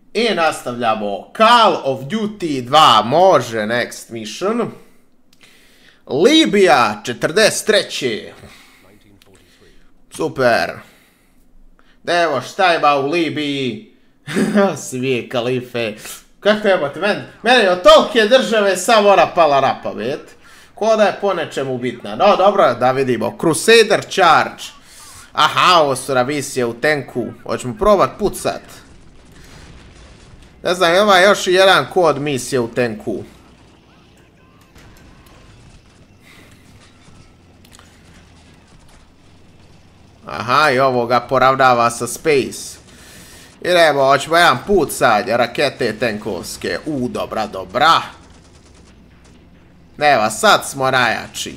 I nastavljamo Call of Duty 2, može, next mission. Libija, 43. Super. Evo, šta ima u Libiji? Svi kalife. Kako jebate, meni od tolike države samo ona pala rapa, vet? Ko da je po nečemu bitna. No, dobro, da vidimo. Crusader Charge. Aha, ovo su ravizije u tenku. Hoćemo probat pucat. Ne znam, ima još jedan kod misije u tenku. Aha, i ovo ga poravnava sa Space. Idemo, hoćemo jedan pucanj, rakete tenkovske. Dobra, dobra. Evo, sad smo najjači.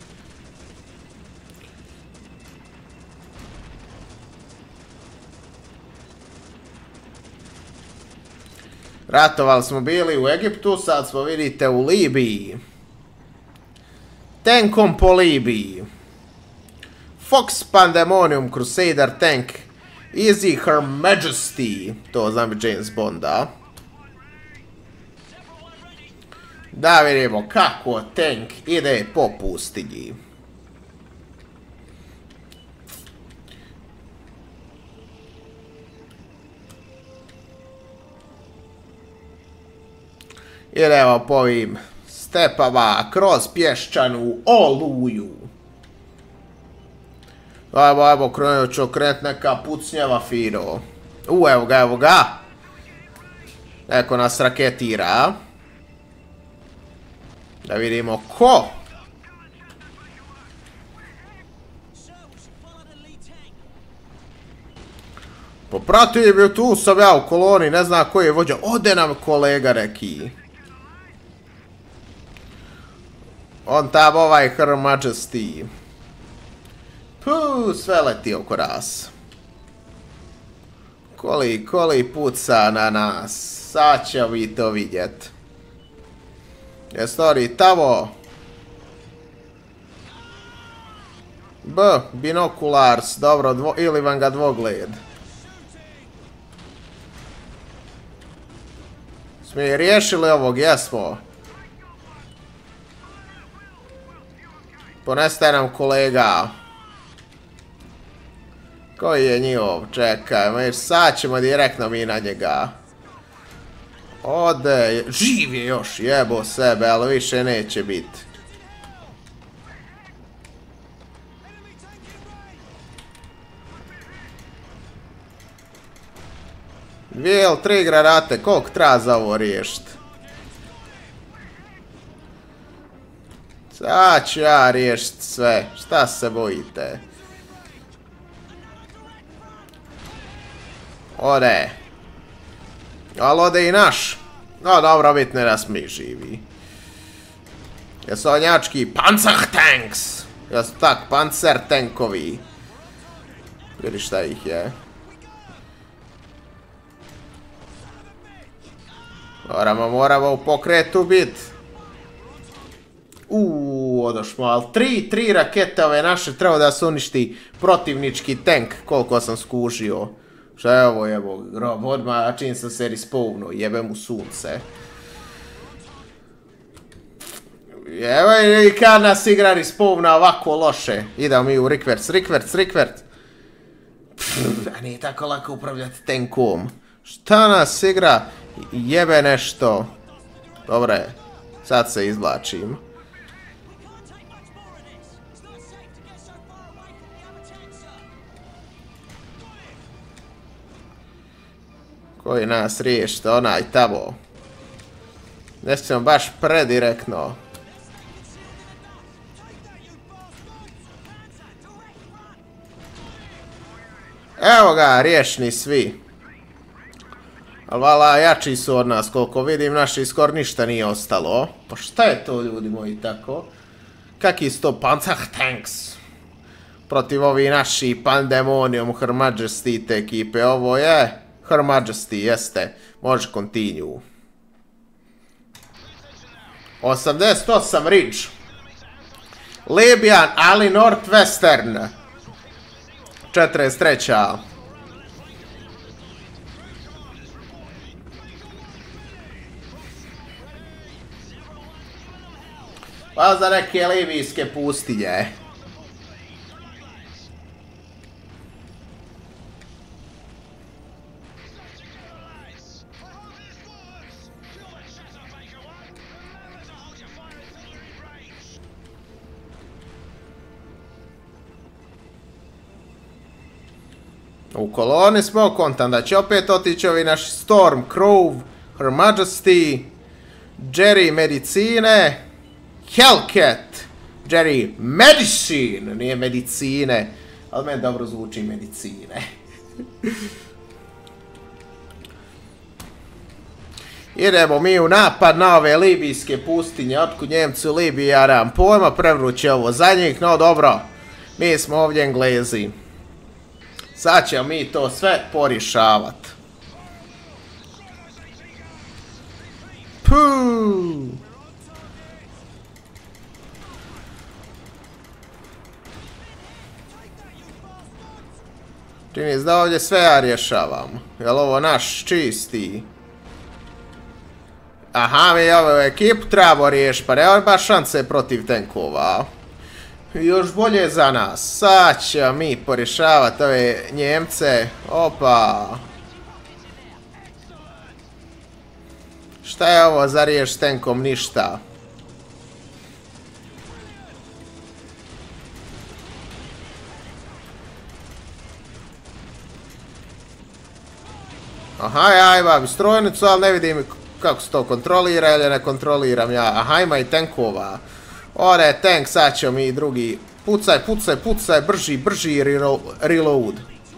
Ratovali smo bili u Egiptu, sad smo vidite u Libiji. Tenkom po Libiji. Fox Pandemonium Crusader Tank. Easy Her Majesty. To znam James Bonda. Da vidimo kako tank ide po pustinji. Idemo po ovim stepama kroz pješčanu oluju. Ajmo, krenut ću okrenut neka pucnjava fino. Evo ga. Neko nas raketira. Da vidimo ko. Popratim je, tu sam ja u koloni, ne znam koji je vođa. Ode nam kolega reki. On tam ovaj Her Majesty. Puh, sve leti oko nas. Koli puca na nas. Sad ćemo vi to vidjet. Jestori tamo. Binoculars, dobro, ili vam ga dvogled. Smo i riješili ovog, jesmo. Ponestaje nam kolega. Koji je njihov? Čekaj, sad ćemo direktno mi na njega. Ode, živ je još, jebo sebe, ali više neće biti. Dvije ili tri granate, koliko treba za ovo riješit? Sad ću ja riješit sve, šta se bojite? Ode. Ali ode i naš. No dobro, bitno je da smo živi. Jesu onjački Panzer Tanks. Jesu tak, Panzer Tankovi. Vidi šta ih je. Moramo u pokretu bit. Odošmo, ali tri rakete ove naše treba da se uništi protivnički tank, koliko sam skužio. Šta je ovo, jebo, grob, odmah čim sam se respawnuo, jebe mu sunce. Evo i kad nas igra respawna ovako loše. Idemo mi u rikvert. A nije tako lako upravljati tankom. Šta nas igra? Jebe nešto. Dobre, sad se izvlačim. Koji nas riješite, onaj tamo. Ne ćemo baš predirektno. Evo ga, riješni svi. Ali vala, jači su od nas, koliko vidim, naši skoro ništa nije ostalo. Pa šta je to, ljudi moji, tako? Kakvi su to Panzer Tanks? Protiv ovi naši Pandemonium, Her Majesty te ekipe, ovo je Her Majesty, jeste. Može continue. 88 Ridge. Libyan, ali Northwestern. 43. Pa za neke libijske pustinje. U koloni smo kontan da će opet otići ovi naši Storm, Crow, Her Majesty, Jerry Medicine, Hellcat, Jerry Medicine, nije medicine, ali meni dobro zvuči medicine. Idemo mi u napad na ove libijske pustinje, otkud Njemci u Libiji, ja nemam pojma, prevruće ovo za njih, no dobro, mi smo ovdje Englezi. Sad ćemo mi to sve porišavat. Puuu. Čini se da ovdje sve ja rješavam. Jel ovo naš čisti? Aha, mi ovu ekipu trebamo riješiti, pa nema baš šanse protiv tenkova. Još bolje za nas. Sad ćemo mi porješavati ove Njemce. Opa. Šta je ovo za riješ s tenkom? Ništa. Aha, ja imam strojnicu, ali ne vidim kako se to kontrolira ili ne kontroliram ja. Aha, ima i tenkova. Ode je tank, sad ćemo mi drugi. Pucaj, pucaj, pucaj, brži, brži reload.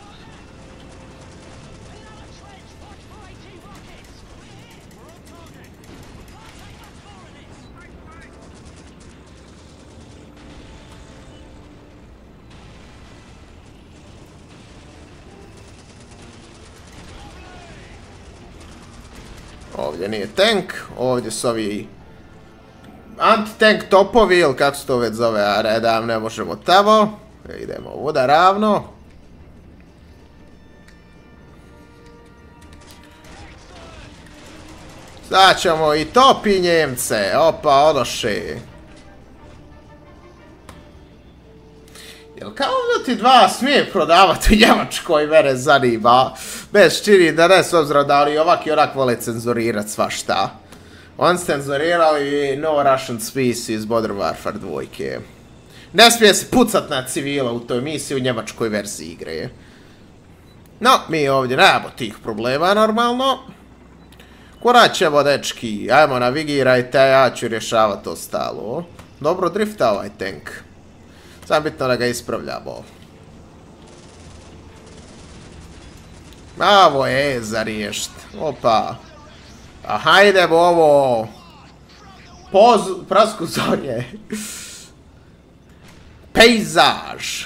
Ovdje nije tank, ovdje su ovi anti-tank topovi, ili kako se to već zove, a redam ne možemo tamo. Idemo voda ravno. Sad ćemo i topi Njemce, opa, odoše. Jel kao da ti dva smije prodavati u Njemačkoj, mene zanima. Bez čini da ne, s obzirom da oni ovak i onak vole cenzurirat svašta. On su cenzurirali No Russian Species iz Modern Warfare 2. Ne smije se pucat na civila u toj misiji u njemačkoj verziji igre. No, mi ovdje nemamo tih problema normalno. Kurat ćemo, dečki, ajmo navigirajte, ja ću rješavati ostalo. Dobro drifta ovaj tank. Samo bitno da ga ispravljamo. Ovo je za riješt. Opa. A hajdemo ovo. Prasku zorje. Pejzaž.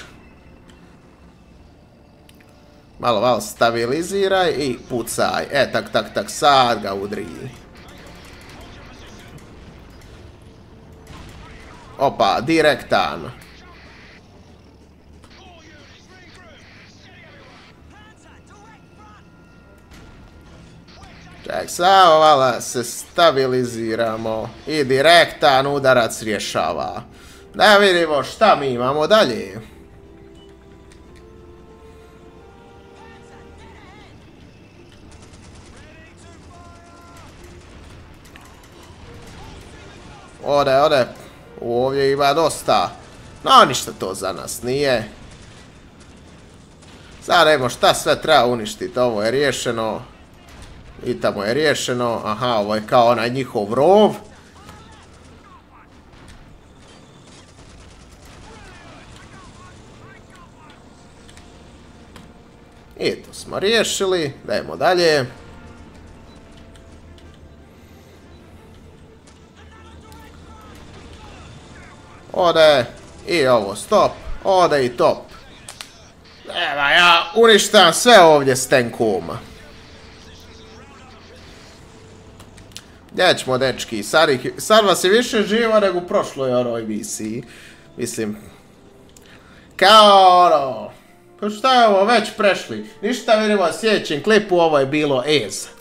Malo stabiliziraj i pucaj. Tak, sad ga udri. Opa, direktan. Ček, samo malo se stabiliziramo i direktan udarac rješava. Da vidimo šta mi imamo dalje. Ode. Ovdje ima dosta. No, ništa to za nas nije. Sad idemo šta sve treba uništiti. Ovo je riješeno. I tamo je riješeno. Aha, ovo je kao onaj njihov rov. I to smo riješili. Dajmo dalje. Ode. I ovo stop. Ode i top. Evo ja uništam sve ovdje s tenkom. Gdje ćemo, dečki? Sad vas je više živo nego u prošloj onoj misiji. Mislim. Kao ono. Pa šta je ovo već prešli? Ništa, vidimo u sljedećem klipu, ovo je bilo Ez.